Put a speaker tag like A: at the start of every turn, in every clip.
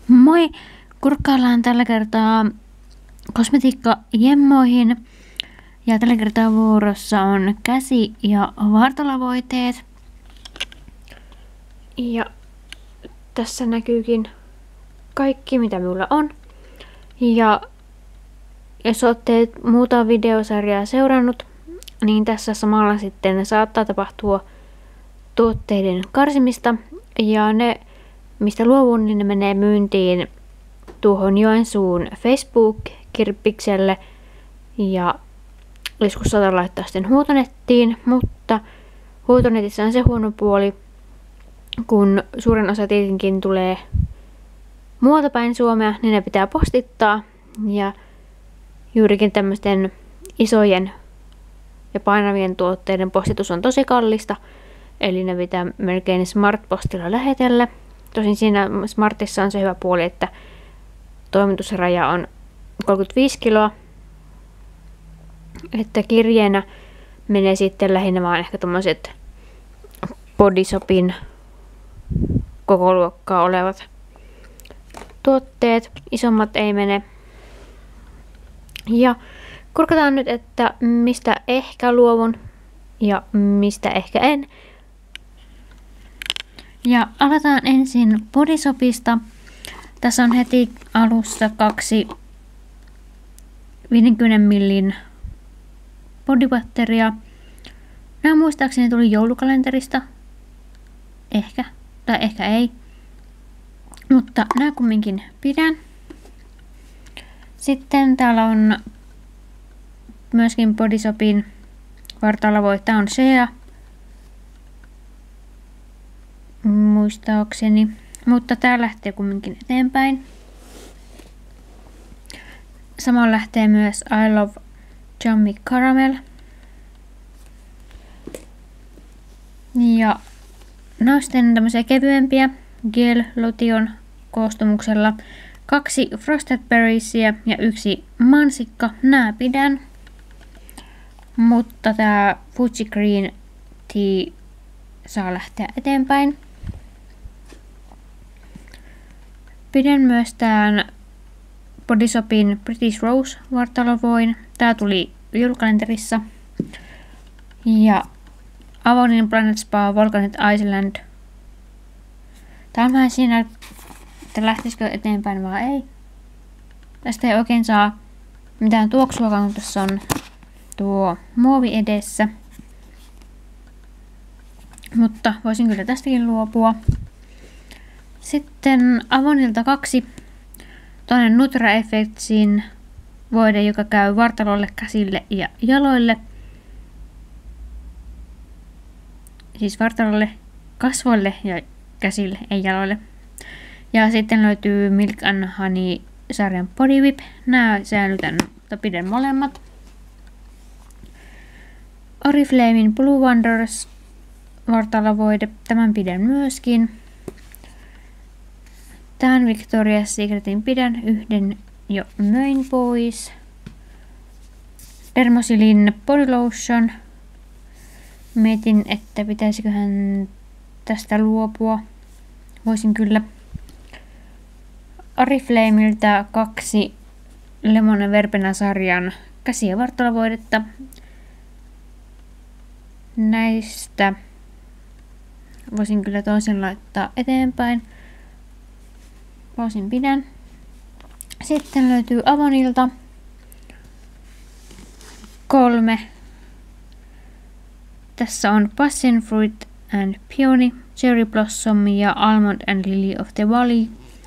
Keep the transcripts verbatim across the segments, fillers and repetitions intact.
A: Moi! Kurkkaillaan tällä kertaa kosmetiikka-jemmoihin. Ja tällä kertaa vuorossa on käsi- ja vartalavoiteet. Ja tässä näkyykin kaikki, mitä minulla on. Ja jos olette muuta videosarjaa seurannut, niin tässä samalla sitten saattaa tapahtua tuotteiden karsimista. Ja ne, mistä luovun, niin ne menee myyntiin tuohon Joensuun Facebook-kirppikselle. Ja joskus saatan laittaa sitten huutonettiin, mutta huutonetissä on se huono puoli, kun suurin osa tietenkin tulee muualta päin Suomea, niin ne pitää postittaa. Ja juurikin tämmöisten isojen ja painavien tuotteiden postitus on tosi kallista. Eli ne pitää melkein Smart-postilla lähetellä. Tosin siinä Smartissa on se hyvä puoli, että toimitusraja on kolmekymmentäviisi kiloa. Että kirjeenä menee sitten lähinnä vaan ehkä tommoset Bodyshopin koko luokkaa olevat tuotteet. Isommat ei mene. Ja kurkataan nyt, että mistä ehkä luovun ja mistä ehkä en. Ja aletaan ensin Bodyshopista. Tässä on heti alussa kaksi viidenkymmenen millin bodybatteria. Nämä muistaakseni tuli joulukalenterista. Ehkä. Tai ehkä ei. Mutta nämä kumminkin pidän. Sitten täällä on myöskin Bodyshopin vartalavoite. Tää on Shea. Muistaakseni. Mutta tää lähtee kumminkin eteenpäin. Samoin lähtee myös I Love Yummy Caramel. Ja nämä on sitten tämmöisiä kevyempiä Gel Lotion koostumuksella. Kaksi Frosted Berriesia ja yksi mansikka. Nää pidän. Mutta tää Fuji Green Tea saa lähteä eteenpäin. Pidän myös tän Bodyshopin British Rose vartalavoin. Tää tuli joulukalenterissa. Ja Avonin Planet Spa Volcanic Island. Tää on vähän siinä, että lähtisikö eteenpäin vai ei. Tästä ei oikein saa mitään tuoksua, kun tässä on tuo muovi edessä. Mutta voisin kyllä tästäkin luopua. Sitten Avonilta kaksi. Toinen Nutra Effectsin voide, joka käy vartalolle, käsille ja jaloille. Siis vartalolle, kasvoille ja käsille, ei jaloille. Ja sitten löytyy Milk and Honey sarjan Body Whip. Nää säilytän, mutta pidän molemmat. Oriflamen Blue Wonders vartalavoide. Tämän pidän myöskin. Tämän Victoria's Secretin pidän. Yhden jo möin pois. Dermosilin Body Lotion. Mietin, että pitäisiköhän tästä luopua. Voisin kyllä. Oriflameltä kaksi Lemon Verbena sarjan käsi- ja vartalavoidetta. Näistä voisin kyllä toisen laittaa eteenpäin. Voisin pidän. Sitten löytyy Avonilta kolme. Tässä on Passion Fruit and Peony, Cherry Blossom ja Almond and Lily of the Valley.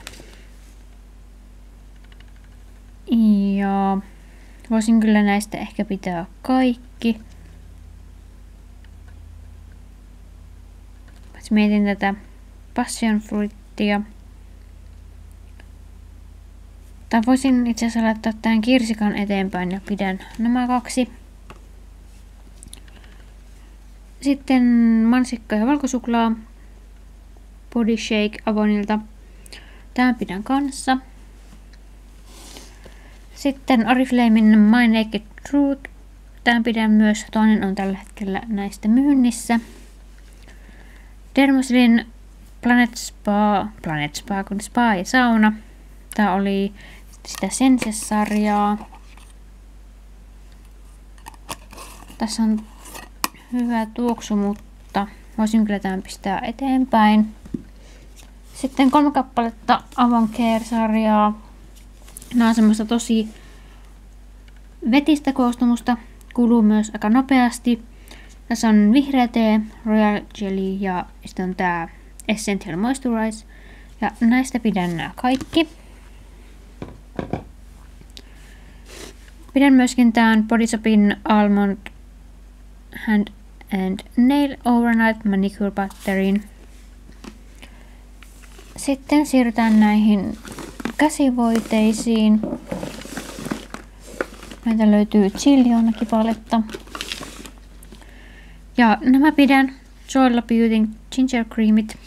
A: Ja voisin kyllä näistä ehkä pitää kaikki. Mietin tätä Passion Fruitia. Tai voisin itse asiassa laittaa tämän kirsikan eteenpäin ja pidän nämä kaksi. Sitten mansikka ja valkosuklaa. Body Shake Avonilta. Tämän pidän kanssa. Sitten Oriflamen My Naked Truth. Tämän pidän myös. Toinen on tällä hetkellä näistä myynnissä. Dermosilin Planet Spa, Planet Spa, kun spa ja sauna. Tää oli sitä Sense-sarjaa. Tässä on hyvä tuoksu, mutta voisin kyllä tämän pistää eteenpäin. Sitten kolme kappaletta Avon Care-sarjaa. Nämä on semmoista tosi vetistä koostumusta. Kuluu myös aika nopeasti. Tässä on vihreä tee, Royal Jelly ja sitten on tää Essential Moisturize. Ja näistä pidän nämä kaikki. Pidän myöskin tämän Body Shopin Almond Hand and Nail Overnight Manicure Butterin. Sitten siirrytään näihin käsivoiteisiin. Meiltä löytyy Chiliona kipaletta. Ja nämä pidän Joella Beautyn Ginger Creamit.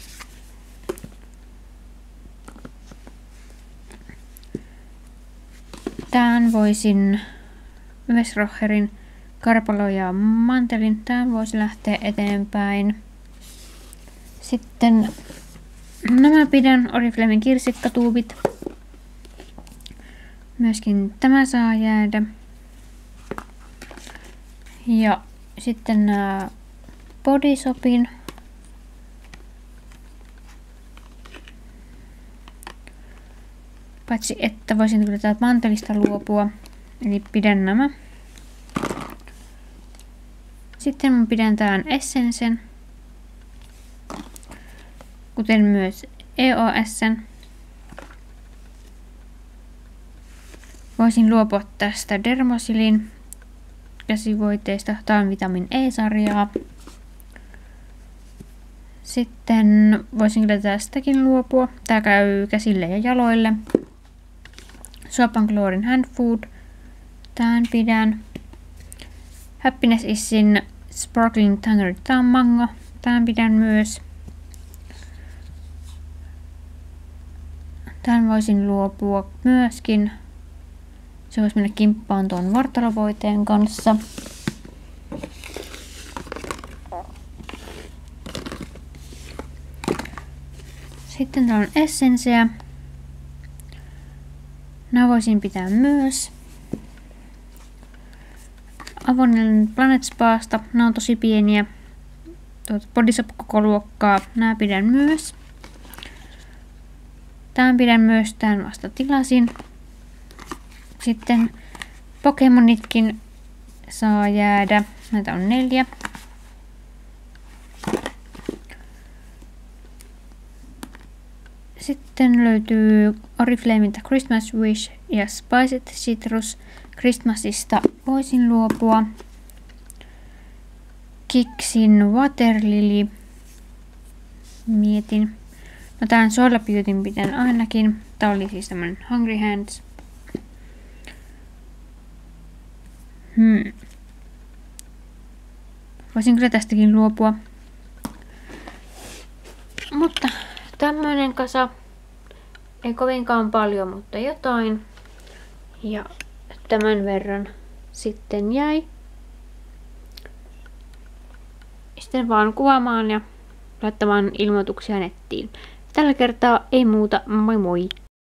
A: Tän voisin Westrocherin Karpalo ja Mantelin. Tän voisi lähteä eteenpäin. Sitten nämä pidän Oriflamen kirsikkatuubit. Myöskin tämä saa jäädä. Ja sitten nämä Body Shopin. Paitsi että voisin kyllä täältä mantelista luopua. Eli pidän nämä. Sitten mun pidän tämän Essencen. Kuten myös E O S:n. Voisin luopua tästä Dermosilin käsivoiteista. Tää on vitamin E-sarjaa. Sitten voisin kyllä tästäkin luopua. Tää käy käsille ja jaloille. Soap and Glorin Hand Food. Tän pidän. Happiness Isin Sparkling Tangerine Tää on mango. Tän pidän myös. Tän voisin luopua myöskin. Se voisi mennä kimppaan tuon vartalovoiteen kanssa. Sitten täällä on Essenceä. Nämä voisin pitää myös. Avonilin Planet Spasta. Nämä on tosi pieniä. Tuota Body Shop koko luokkaa. Nämä pidän myös. Tämän pidän myös. Tämän vasta tilasin. Sitten Pokemonitkin saa jäädä. Näitä on neljä. Sitten löytyy Oriflamelta Christmas Wish ja Spiced Citrus. Christmasista voisin luopua. Kiksin Waterlily. Mietin. No tämän Soila Beautyn pidän ainakin. Tää oli siis tämmönen Hungry Hands. Hmm. Voisin kyllä tästäkin luopua. Mutta tämmönen kasa. Ei kovinkaan paljon, mutta jotain. Ja tämän verran sitten jäi. Sitten vaan kuvaamaan ja laittamaan ilmoituksia nettiin. Tällä kertaa ei muuta. Moi moi!